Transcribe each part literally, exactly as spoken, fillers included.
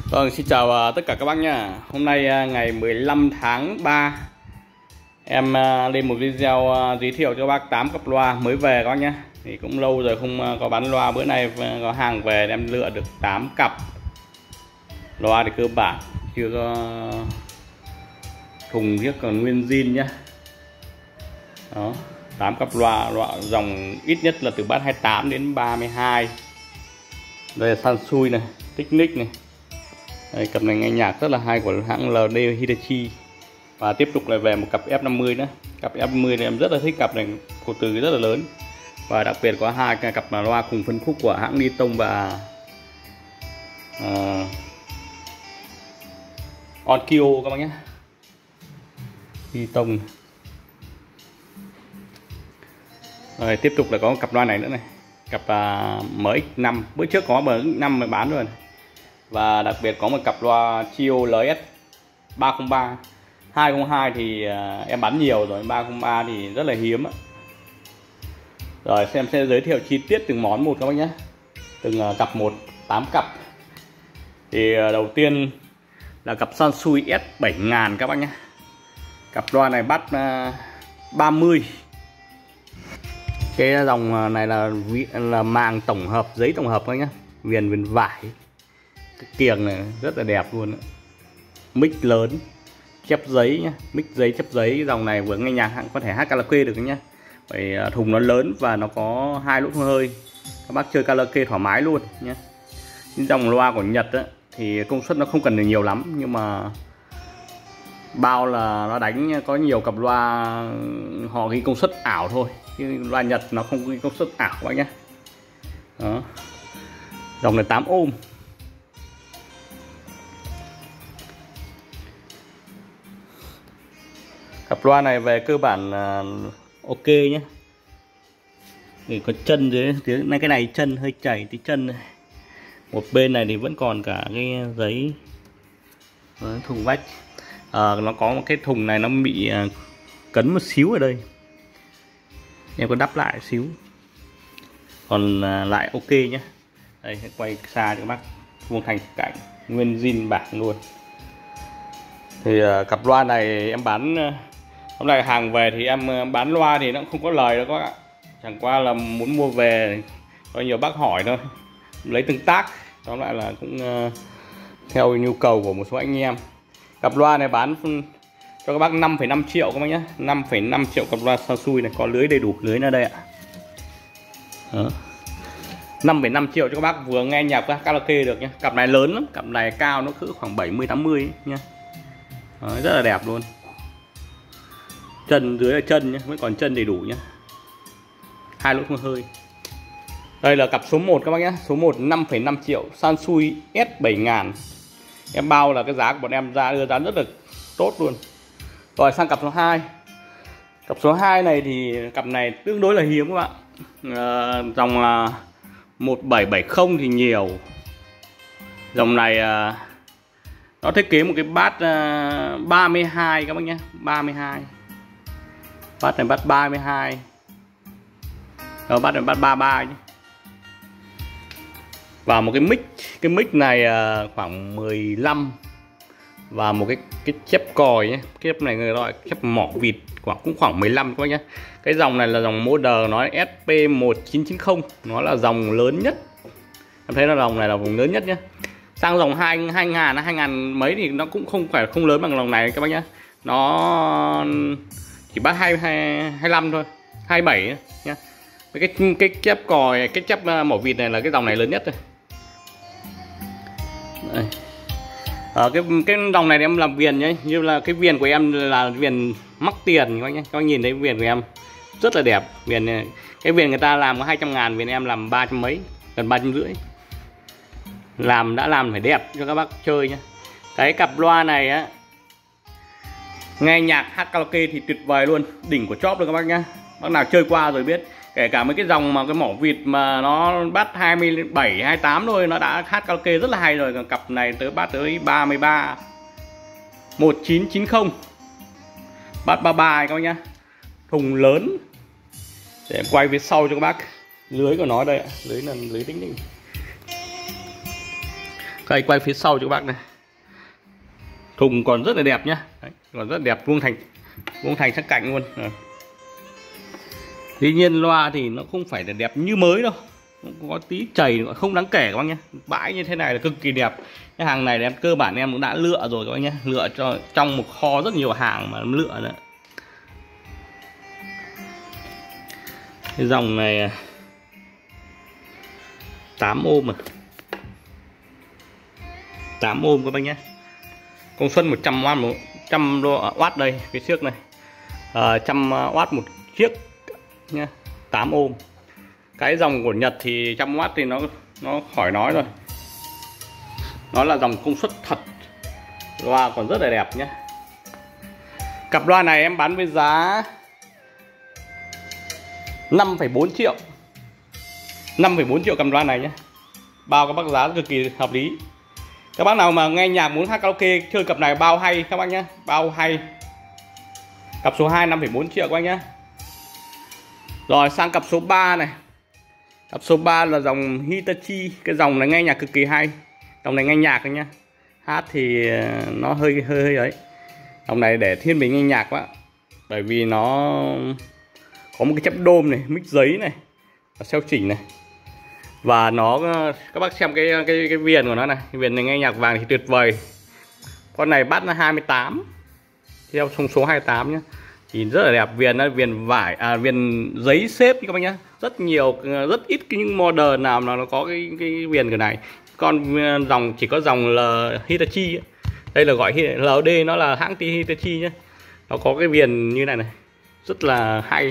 Vâng, xin chào uh, tất cả các bác nhá. Hôm nay uh, ngày mười lăm tháng ba em uh, lên một video uh, giới thiệu cho các bác tám cặp loa mới về các bác nhá. Thì cũng lâu rồi không uh, có bán loa, bữa nay uh, có hàng về em lựa được tám cặp loa thì cơ bản chưa có thùng chiếc, còn nguyên zin nhá. Đó, tám cặp loa loa dòng ít nhất là từ bass hai mươi tám đến ba mươi hai. Đây là Sansui này, Technics này. Đây, cặp này nghe nhạc rất là hay của hãng lờ đê Hitachi. Và tiếp tục lại về một cặp F năm mươi nữa. Cặp F năm mươi này em rất là thích, cặp này cổ từ rất là lớn. Và đặc biệt có hai cặp loa cùng phân khúc của hãng Niton và uh, Onkyo các bác nhé. Niton. Rồi tiếp tục là có một cặp loa này nữa này, cặp uh, em ích năm, bữa trước có em ích năm mà bán rồi này. Và đặc biệt có một cặp loa Chio lờ ét ba không ba. Hai không hai thì uh, em bán nhiều rồi, ba không ba thì rất là hiếm. Rồi xem sẽ giới thiệu chi tiết từng món một các bác nhé. Từng uh, cặp một, tám cặp. Thì uh, đầu tiên là cặp Sansui S bảy nghìn các bác nhé. Cặp loa này bắt uh, ba mươi. Cái dòng này là là màng tổng hợp, giấy tổng hợp các nhé. Viền viền vải. Cái kiềng này rất là đẹp luôn đó. Mic lớn, chép giấy nhá, mic giấy chép giấy. Dòng này vừa nghe nhạc có thể hát karaoke được nhá. Bởi thùng nó lớn và nó có hai lỗ hơi, các bác chơi karaoke thoải mái luôn nhé. Dòng loa của Nhật á, thì công suất nó không cần nhiều lắm, nhưng mà bao là nó đánh có nhiều cặp loa họ ghi công suất ảo thôi, chứ loa Nhật nó không ghi công suất ảo các bác nhé. Đó. Dòng này tám ôm. Cặp loa này về cơ bản là ok nhé. Thì có chân dưới tiếng này, cái này chân hơi chảy tí chân này. Một bên này thì vẫn còn cả cái giấy thùng vách. À, nó có một cái thùng này nó bị cấn một xíu ở đây, em có đắp lại xíu, còn lại ok nhé. Đây quay xa cho các bác vuông thành cảnh nguyên zin bảng luôn. Thì uh, cặp loa này em bán hôm nay hàng về thì em bán loa thì nó cũng không có lời đâu các bạn, chẳng qua là muốn mua về có nhiều bác hỏi thôi, lấy tương tác. Tóm lại là cũng uh, theo nhu cầu của một số anh em. Cặp loa này bán cho các bác năm phẩy năm triệu các bác nhé. Năm phẩy năm triệu cặp loa Sansui này, có lưới đầy đủ lưới ở đây ạ. Đó. năm phẩy năm triệu cho các bác vừa nghe nhạc và karaoke được nhé. Cặp này lớn lắm, cặp này cao nó cỡ khoảng bảy mươi tám mươi nhé. Đó, rất là đẹp luôn. Chân dưới là chân nhé, vẫn còn chân đầy đủ nhé. Hai lỗ không hơi. Đây là cặp số một các bác nhé. Số một năm phẩy năm triệu Sansui S bảy nghìn. Em bao là cái giá của bọn em ra đưa giá rất là tốt luôn. Rồi sang cặp số hai. Cặp số hai này thì cặp này tương đối là hiếm các bạn. À, dòng là một bảy bảy không thì nhiều. Dòng này à, nó thiết kế một cái bass à, ba mươi hai các bác nhé, ba mươi hai. Bass này bass ba mươi hai. Đó, bass này bass ba mươi ba nhé. Và một cái mic, cái mic này à, khoảng mười lăm. Và một cái cái chép còi nhé. Cái chép này người gọi chép mỏ vịt khoảng cũng khoảng mười lăm các bác nhé. Cái dòng này là dòng model nó S P một chín chín không, nó là dòng lớn nhất. Em thấy là dòng này là dòng lớn nhất nhé. Sang dòng hai nghìn, hai nghìn mấy thì nó cũng không phải không lớn bằng dòng này các bác nhé. Nó chỉ bắt hai mươi lăm thôi, hai mươi bảy nhé. Cái cái chép còi, cái chép mỏ vịt này là cái dòng này lớn nhất rồi. Đây. À, cái cái dòng này em làm viền nhé, như là cái viền của em là viền mắc tiền các nhé. Các bạn nhìn thấy viền của em rất là đẹp. Viền cái viền người ta làm có hai trăm ngàn, viền em làm ba trăm mấy, gần ba trăm rưỡi. Làm đã làm phải đẹp cho các bác chơi nhé. Cái cặp loa này á, nghe nhạc hát karaoke thì tuyệt vời luôn, đỉnh của chóp luôn các bác nhé. Bác nào chơi qua rồi biết. Kể cả mấy cái dòng mà cái mỏ vịt mà nó bắt hai mươi bảy, hai mươi tám thôi, nó đã hát karaoke rất là hay rồi. Còn cặp này tới bắt tới ba mươi ba, một chín chín không, bắt ba mươi ba các bác nhá. Thùng lớn. Để em quay phía sau cho các bác. Lưới của nó đây ạ, lưới là lưới Technics. Đây quay phía sau cho các bác này, thùng còn rất là đẹp nhá. Đấy, còn rất đẹp, vuông thành vuông thành sắc cạnh luôn. Đấy. Tuy nhiên loa thì nó không phải là đẹp như mới đâu, cũng có tí chảy không đáng kể các bác nhé. Bãi như thế này là cực kỳ đẹp. Cái hàng này em cơ bản em cũng đã lựa rồi các bác nhé, lựa cho trong một kho rất nhiều hàng mà lựa nữa. Cái dòng này tám ôm à, tám ôm các bác nhé, công suất một trăm oát, một trăm oát đây phía trước này, à, một trăm oát một chiếc nhé, tám ôm. Cái dòng của Nhật thì một trăm oát thì nó nó khỏi nói rồi, nó là dòng công suất thật, loa còn rất là đẹp nhé. Cặp loa này em bán với giá năm phẩy bốn triệu, năm phẩy bốn triệu cặp loa này nhé, bao các bác giá cực kỳ hợp lý. Các bác nào mà nghe nhạc muốn hát karaoke chơi cặp này bao hay các bác nhé, bao hay. Cặp số hai năm phẩy bốn triệu các bác nhé. Rồi sang cặp số ba này. Cặp số ba là dòng Hitachi, cái dòng này nghe nhạc cực kỳ hay. Dòng này nghe nhạc thôi nhá, hát thì nó hơi hơi hơi ấy. Dòng này để thiên về nghe nhạc quá, bởi vì nó có một cái chép đôm này, mic giấy này, và xeo chỉnh này, và nó các bác xem cái cái cái viền của nó này, cái viền này nghe nhạc vàng thì tuyệt vời. Con này bắt nó hai mươi tám, theo thông số hai mươi tám nhé, thì rất là đẹp. Viền nó viền vải, à viền giấy xếp các bác nhé, rất nhiều, rất ít cái những model nào mà nó có cái cái viền cái này. Con dòng chỉ có dòng là Hitachi ấy. Đây là gọi lờ đê, nó là hãng Hitachi nhé, nó có cái viền như này này, rất là hay.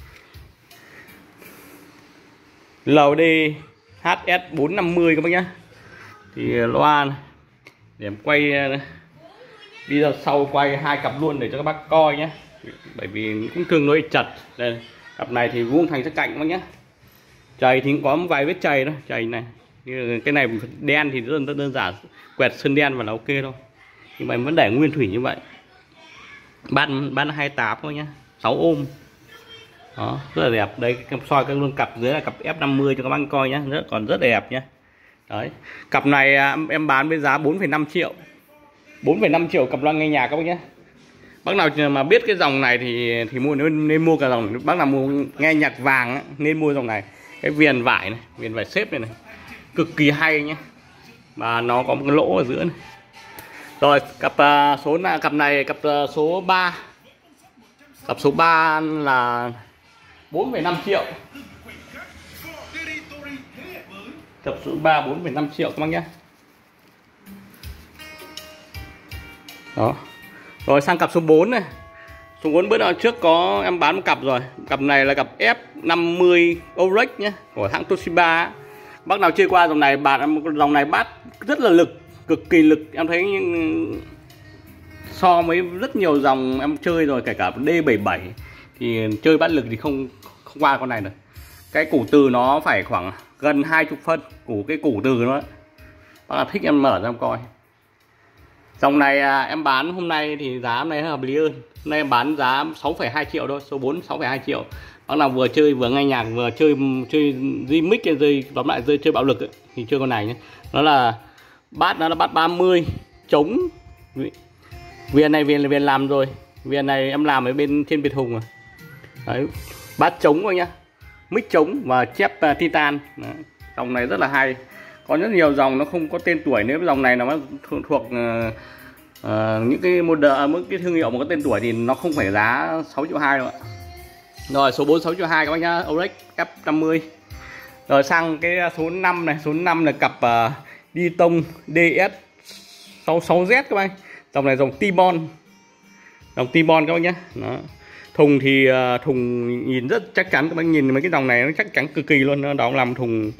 lờ đê hát ét bốn năm mươi các bác nhé. Thì loa này, để em quay đi ra sau, quay hai cặp luôn để cho các bác coi nhé, bởi vì cũng tương đối chật. Đây, cặp này thì vuông thành sắc cạnh các bác nhé. Chày thì cũng có một vài vết chày đó, chày này. Cái này đen thì rất, rất đơn giản, quẹt sơn đen và là ok thôi, nhưng mà vẫn để nguyên thủy như vậy. Ban ban hai mươi tám thôi nhá, sáu ôm. Đó, rất là đẹp. Đây em soi các luôn cặp dưới là cặp ép năm mươi cho các bác coi nhá, rất còn rất đẹp nhá. Đấy, cặp này em bán với giá bốn phẩy năm triệu. bốn phẩy năm triệu cặp loa nghe nhạc các bác nhé. Bác nào mà biết cái dòng này thì thì mua nên, nên mua cả dòng. Bác nào mua nghe nhạc vàng ấy, nên mua dòng này. Cái viền vải này, viền vải xếp này này, cực kỳ hay nhé, và nó có một cái lỗ ở giữa này. Rồi cặp uh, số là cặp này cặp uh, số ba. Cặp số ba là bốn phẩy năm triệu. Cặp số ba bốn phẩy năm triệu các bác nhé. Đó. Rồi sang cặp số bốn này. Số bốn bữa nào trước có em bán một cặp rồi. Cặp này là cặp ép năm mươi Orex nhé, của hãng Toshiba. Bác nào chơi qua dòng này, bạn dòng này bắt rất là lực, cực kỳ lực. Em thấy so với rất nhiều dòng em chơi rồi, kể cả D bảy mươi bảy thì chơi bắt lực thì không không qua con này được. Cái củ từ nó phải khoảng gần hai mươi phân, củ cái củ từ nó. Bác nào thích em mở ra em coi. Dòng này à, em bán hôm nay thì giá hôm nay hợp lý hơn. Hôm nay em bán giá sáu phẩy hai triệu thôi, số bốn sáu phẩy hai triệu. Bác nào vừa chơi vừa nghe nhạc vừa chơi chơi remix hay rơi tóm lại rơi chơi bạo lực ấy, thì chơi con này nhé. Nó là bát, nó là bát ba mươi chống. Viền này viền là viền làm rồi. Viền này em làm ở bên trên Việt Hùng rồi. Đấy, bát chống thôi nhá. Mic chống và chép uh, titan. Đấy. Dòng này rất là hay. Có rất nhiều dòng nó không có tên tuổi, nếu dòng này nó thuộc, thuộc uh, uh, những cái model, những cái thương hiệu mà có tên tuổi thì nó không phải giá sáu triệu hai đâu ạ. Rồi số bốn sáu triệu hai các bác nhá, Orex ép năm mươi. Rồi sang cái số năm này, số năm là cặp uh, Ditton đê ét sáu mươi sáu Z các bác. Dòng này dòng T-Bon. Dòng T-Bon các bác nhá. Đó. Thùng thì uh, thùng nhìn rất chắc chắn, các bác nhìn mấy cái dòng này nó chắc chắn cực kỳ luôn, nó đó làm thùng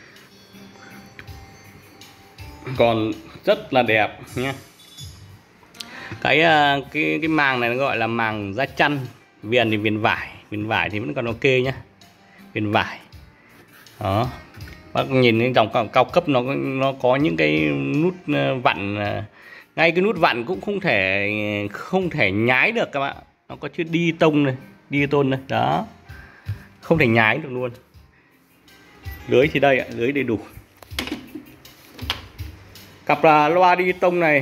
còn rất là đẹp nhé. Cái cái cái màng này nó gọi là màng da chăn, viền thì viền vải, viền vải thì vẫn còn ok nhá, viền vải. Đó, bác nhìn cái dòng cao, cao cấp nó nó có những cái nút vặn, ngay cái nút vặn cũng không thể không thể nhái được các bạn. Nó có chữ đi tông này, đi tôn này, đó, không thể nhái được luôn. Lưới thì đây ạ, lưới đầy đủ. Cặp là loa đi tông này,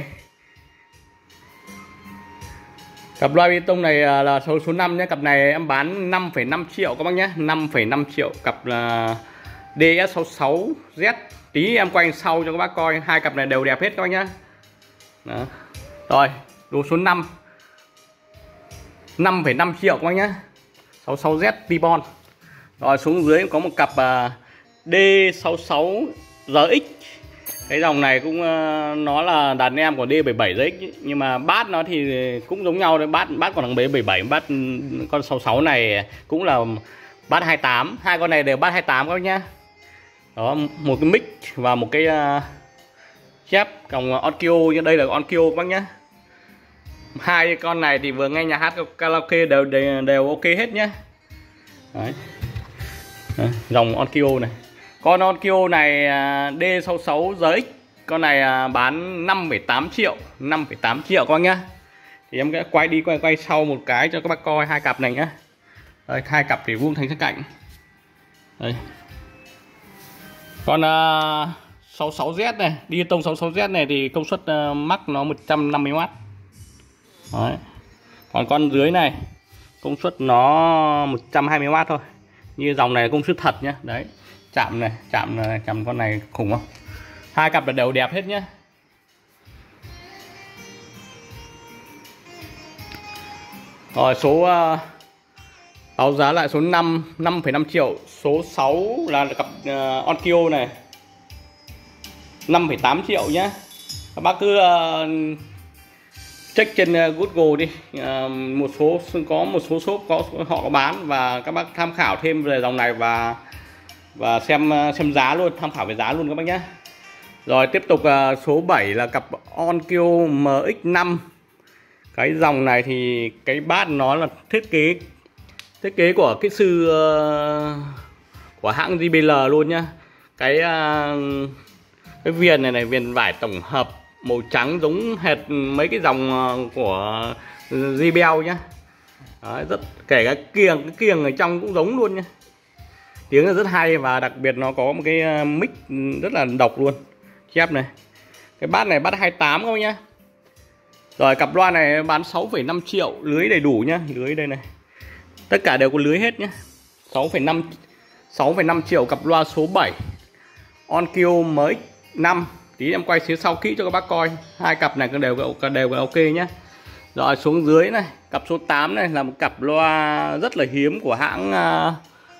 cặp loa đi tông này là số số năm nhé. Cặp này em bán năm phẩy năm triệu các bác nhé, năm phẩy năm triệu. Cặp là D S sáu sáu Z. Tí em quay sau cho các bác coi, hai cặp này đều đẹp hết các bác nhé. Đó. Rồi, đồ số năm, năm phẩy năm triệu các bác nhé, sáu sáu Z T-Bon. Rồi xuống dưới có một cặp uh, D sáu sáu R X. Cái dòng này cũng uh, nó là đàn em của D bảy bảy R X, nhưng mà bát nó thì cũng giống nhau đấy. Bát bát của thằng B bảy bảy, bát con sáu sáu này cũng là bát hai tám. Hai con này đều bát hai tám các bác nhá. Đó, một cái mic và một cái uh, chép còng Onkyo, như đây là Onkyo các bác nhá. Hai con này thì vừa nghe nhà hát karaoke đều đều, đều ok hết nhá. Đấy. Đấy, dòng Onkyo này. Con Onkyo này D sáu sáu R X, con này bán năm phẩy tám triệu, năm phẩy tám triệu con nhá. Thì em sẽ quay đi quay quay sau một cái cho các bác coi hai cặp này nhá. Đây, hai cặp thì vuông thành sát cạnh. Đây. Con uh, sáu sáu Z này, đi tông sáu sáu Z này thì công suất uh, max nó một trăm năm mươi oát. Đấy. Còn con dưới này công suất nó một trăm hai mươi oát thôi. Như dòng này công suất thật nhá. Đấy. Chạm này, chạm này, chạm con này khủng không? Hai cặp là đều đẹp hết nhá. Rồi số uh, báo giá lại số năm, năm phẩy năm triệu. Số sáu là cặp uh, Onkyo này, năm phẩy tám triệu nhá. Các bác cứ uh, check trên uh, Google đi, uh, một số có một số shop có họ có bán, và các bác tham khảo thêm về dòng này và và xem xem giá luôn, tham khảo về giá luôn các bác nhé. Rồi tiếp tục uh, số bảy là cặp Onkyo M X năm. Cái dòng này thì cái bát nó là thiết kế thiết kế của cái sư uh, của hãng J B L luôn nhá. Cái uh, cái viền này này, viền vải tổng hợp màu trắng giống hệt mấy cái dòng của J B L nhá. Đấy, rất kể cả kiềng, cái kiềng ở trong cũng giống luôn nhá. Tiếng là rất hay, và đặc biệt nó có một cái mic rất là độc luôn. Chép này. Cái bát này bát hai tám không nhá. Rồi cặp loa này bán sáu phẩy năm triệu, lưới đầy đủ nhá, lưới đây này. Tất cả đều có lưới hết nhá. sáu phẩy năm triệu cặp loa số bảy. Onkyo M X năm. Tí em quay phía sau kỹ cho các bác coi. Hai cặp này đều đều ok nhá. Rồi xuống dưới này, cặp số tám này là một cặp loa rất là hiếm của hãng uh,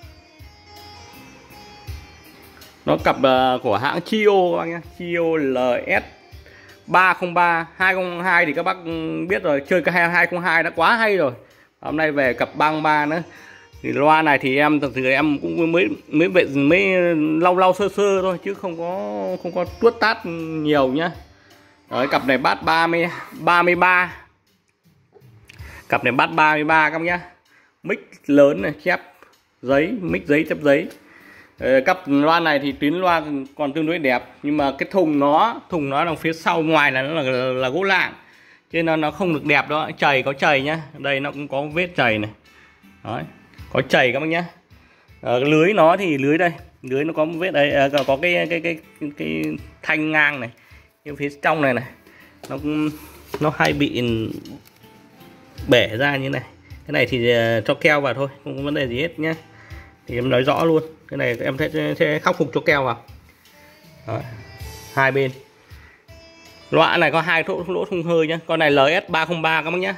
nó cặp uh, của hãng Chio các bác nhé. Chio L S ba không ba. Hai không hai thì các bác biết rồi, chơi cái hai không hai đã quá hay rồi. Hôm nay về cặp ba không ba nữa. Thì loa này thì em thật sự em cũng mới mới vệ mới lau lau sơ sơ thôi, chứ không có không có tuốt tát nhiều nhá. Đấy, cặp này bát ba mươi ba mươi ba. Cặp này bát ba mươi ba các bác nhá. Mic lớn này, chép giấy, mic giấy chép giấy. Cặp loa này thì tuyến loa còn tương đối đẹp, nhưng mà cái thùng nó thùng nó đằng phía sau ngoài là nó là, là, là gỗ lạng, cho nên nó không được đẹp đó. Chày có chày nhá, đây nó cũng có vết chày này. Đấy, có chày các bác nhá. À, lưới nó thì lưới đây, lưới nó có một vết đây, à, có cái cái cái cái, cái thanh ngang này, nhưng phía trong này này nó cũng nó hay bị bể ra như này. Cái này thì cho keo vào thôi, không có vấn đề gì hết nhá. Thì em nói rõ luôn, cái này em sẽ, sẽ khắc phục cho keo vào. Đó. Hai bên loa này có hai lỗ lỗ thông hơi nhá. Con này L S ba không ba các bác nhá.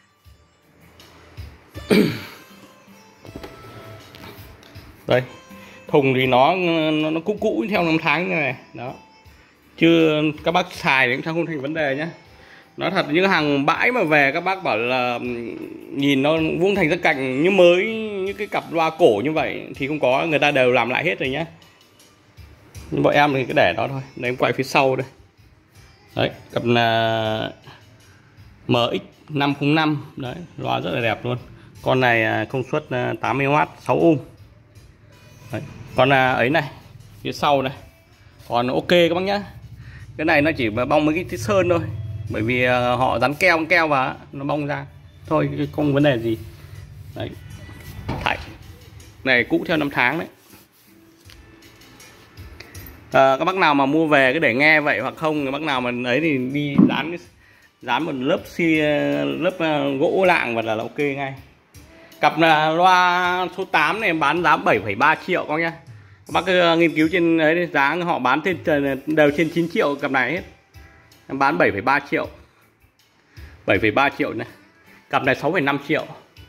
Đây, thùng thì nó nó, nó cũ cũ theo năm tháng như này đó, chứ các bác xài thì cũng không thành vấn đề nhá. Nó thật, những hàng bãi mà về các bác bảo là nhìn nó vuông thành rất cạnh như mới, những cái cặp loa cổ như vậy thì không có, người ta đều làm lại hết rồi nhá. Nhưng bọn em thì cứ để đó thôi. Đây em quay phía sau đây. Đấy, cặp là M X năm không năm. Đấy, loa rất là đẹp luôn. Con này công suất tám mươi oát, sáu ohm. Đấy, con ấy này, phía sau này còn ok các bác nhá. Cái này nó chỉ bong mấy cái sơn thôi, bởi vì họ dán keo keo vào nó bong ra thôi, không vấn đề gì. Đấy, thảy này cũ theo năm tháng đấy. À, các bác nào mà mua về cứ để nghe vậy hoặc không, các bác nào mà ấy thì đi dán dán một lớp xi lớp gỗ lạng và là ok ngay. Cặp là loa số tám này bán giá bảy phẩy ba triệu các nhá. Các bác cứ nghiên cứu trên ấy, giá họ bán trên đều trên chín triệu cặp này hết. Em bán bảy phẩy ba triệu. bảy phẩy ba triệu này. Cặp này sáu phẩy năm triệu.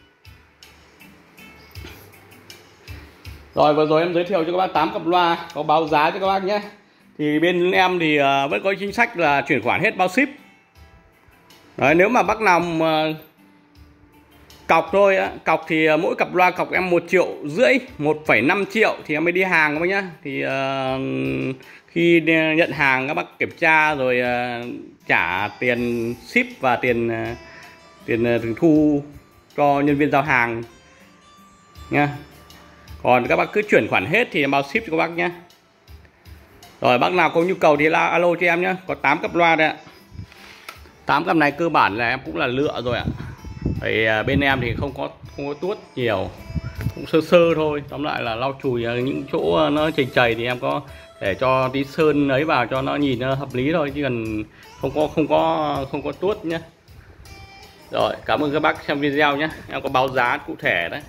Rồi vừa rồi em giới thiệu cho các bác tám cặp loa, có báo giá cho các bác nhé. Thì bên em thì vẫn có chính sách là chuyển khoản hết bao ship. Đấy, nếu mà bác nào mà cọc thôi á, cọc thì mỗi cặp loa cọc em một triệu rưỡi, một phẩy năm triệu thì em mới đi hàng các bác nhá. Thì uh, khi nhận hàng các bác kiểm tra rồi uh, trả tiền ship và tiền uh, tiền, uh, tiền thu cho nhân viên giao hàng nha. Còn các bác cứ chuyển khoản hết thì em bao ship cho các bác nhé. Rồi bác nào có nhu cầu thì là alo cho em nhé. Có tám cặp loa đây ạ. tám cặp này cơ bản là em cũng là lựa rồi ạ. Thì bên em thì không có không có tuốt nhiều, cũng sơ sơ thôi. Tóm lại là lau chùi những chỗ nó chảy chảy thì em có để cho tí sơn ấy vào cho nó nhìn nó hợp lý thôi, chứ cần không có không có không có tuốt nhé. Rồi cảm ơn các bác xem video nhé. Em có báo giá cụ thể đấy.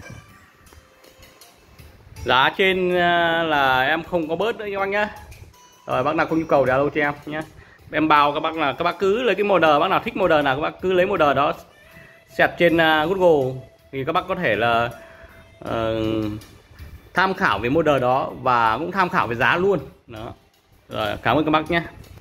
Giá trên là em không có bớt nữa các bác nhé. Rồi bác nào có nhu cầu thì alo cho em nhé. Em bao các bác là các bác cứ lấy cái model, bác nào thích model nào các bác cứ lấy model đó search trên Google thì các bác có thể là uh, tham khảo về model đó và cũng tham khảo về giá luôn đó. Rồi cảm ơn các bác nhé.